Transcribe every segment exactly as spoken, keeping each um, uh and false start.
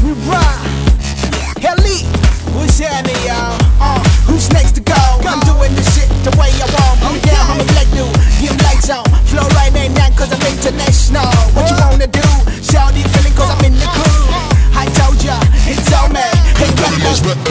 we rock. Elite, what's happening, y'all? Uh, who's next to go? I'm doing this shit the way I want. Put me down, I'm a black dude. Give 'em lights on. Flow right now, cause I'm international. What you wanna do? Shout it, feeling cause I'm in the cool. I told ya, it's on me. Hey, buddy, let's go.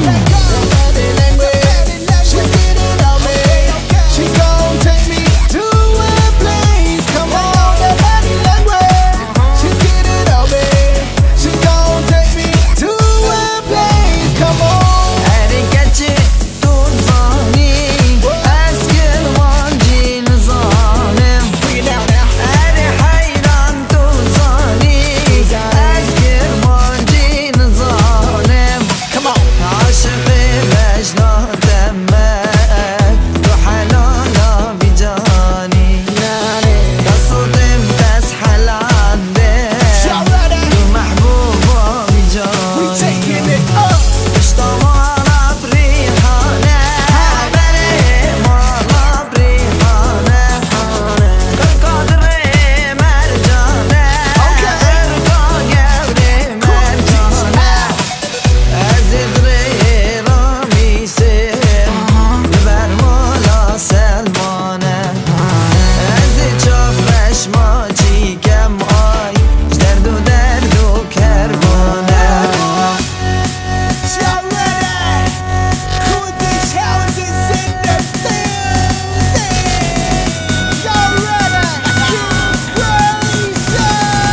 She did it on me. She gon' take me to a place. Come on, the body language. She did it on me. She gon' take me to a place. Come on. حركتي تنصاني أسكن وانجي نظالم. Bring it down now. أنا حيران تنصاني أسكن وانجي نظالم. Come on. عاشقي مجنون دمك وحنانة بجاني. تصدم تسحل عندك Y'all ready? ومحبوبة We بجاني. taking it up. اشتمالة بريحانة بريمانة بريحانة كالقدر مرجانة ارقى قبري مرجانة ازيد رامي سير لبرمولا سلمانة ازيد شوف رشماتي كم آي جدرد و درد و كربانة. Y'all ready? Cool Dish House is in the building. Y'all ready? Crazy.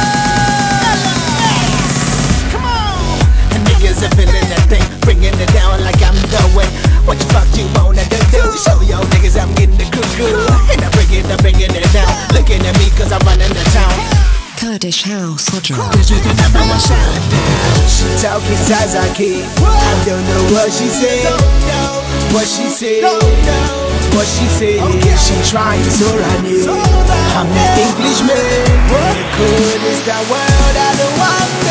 Come on. And niggas are feeling that thing, bringing it down like I'm doing. What the fuck you wanna do? Show y'all niggas I'm getting the cuckoo. And I'm bringing, I'm bringing it down. Looking at me cause I'm running the town. Kurdish House Hydra. This is the number one sound. She talking Sazaki. I don't know what she said. What she said. What she said. She trying to run it. I'm the Englishman. The coolest the world. I don't want